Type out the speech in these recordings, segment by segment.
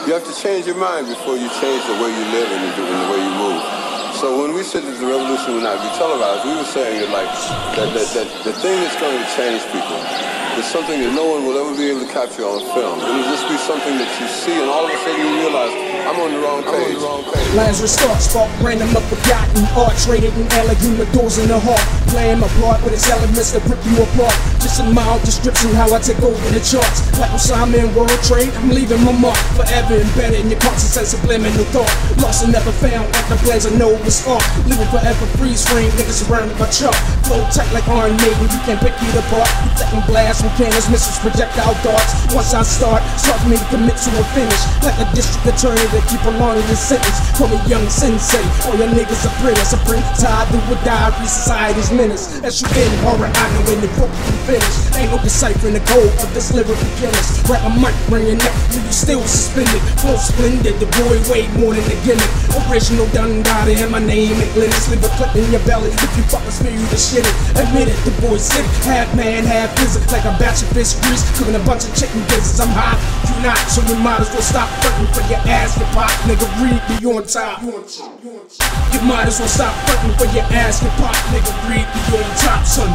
You have to change your mind before you change the way you live and the way you move. So when we said that the revolution would not be televised, we were saying that the thing that's going to change people is something that no one will ever be able to capture on film. It'll just be something that you see, and all of a sudden you realize, I'm on the wrong page. Lazarus thoughts spark random up forgotten art, traded in elegant doors in the heart. Playing my part with its elements that rip you apart. Just a mild description how I take over the charts. Like Osama in World Trade, I'm leaving my mark forever embedded in your conscious and subliminal thought. Lost and never found, like the plans I know was art. Living forever freeze frame, niggas surrounded by chalk. Flow tight like Iron Maiden, you can't pick it apart. You taking blasts from cannons, missiles, projectile darts. Once I start for me to commit to a finish. Like a district attorney that keep prolonging the sentence. Call me young sensei, all your niggas are printers. A print tied through a diary, society's menace. As you in horror, I know when the book you finish. Ain't no deciphering the code of this lyrical chemist. Rap a mic, bring your neck, leave you still suspended. Flow splendid, the boy way more than a gimmick. Original done got it, and my name ain't Glennis. Leave a clip in your belly if you fuckers feel you the shit it. Admit it, the boy's sick, half man, half physics. Like a batch of fish grease, cooking a bunch of chicken gizzards. I'm hot, you not, so you might as well stop frontin' for your ass get pop. Nigga, read me on top. You might as well stop frontin' for your ass get pop. Nigga, read me on top, son.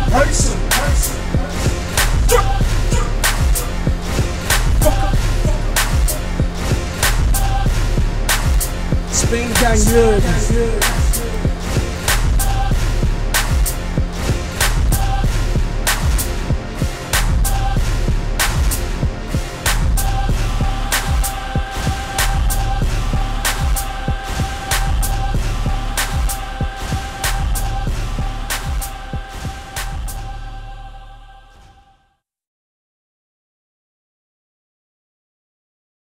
Spin gang good.